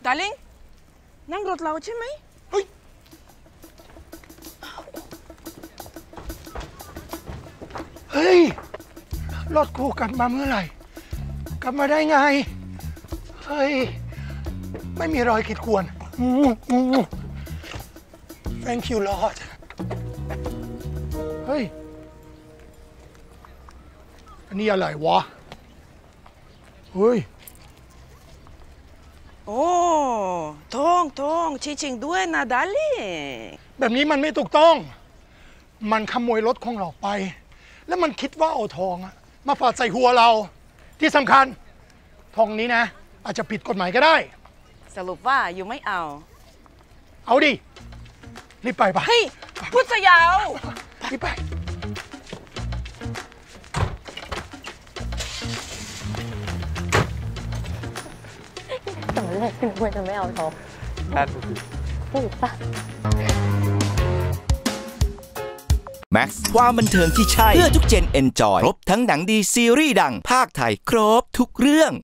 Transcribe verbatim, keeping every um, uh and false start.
าลิงนั่งรถเราใช่ไหมเฮ้ยเฮ้ยรถกูกลับมาเมื่อไหร่กลับมาได้ไงเฮ้ยไม่มีรอยขีดข่วน Thank you Lord เฮ้ยอันนี้อะไรวะเฮ้ยโอ้ทองทองจริงๆด้วยนะดาลิงแบบนี้มันไม่ถูกต้องมันขโมยรถของเราไปแล้วมันคิดว่าเอาทองมาฝากใส่หัวเราที่สำคัญทองนี้นะอาจจะผิดกฎหมายก็ได้สรุปว่าอยู่ไม่เอาเอาดิรีบไปปะเฮ้ยพูดจะยาวรีบไปแต่ไม่ได้ควรจะไม่เอาทองนั่นถูกปะแม็กซ์ความบันเทิงที่ใช่เพื่อทุกเจนเอนจอยครบทั้งหนังดีซีรีส์ดังภาคไทยครบทุกเรื่อง